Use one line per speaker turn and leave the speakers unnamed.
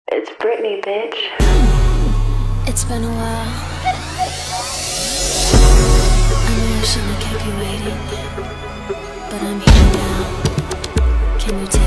It's Britney, bitch.
It's been a while. I know I shouldn't have kept you waiting, but I'm here now. Can you take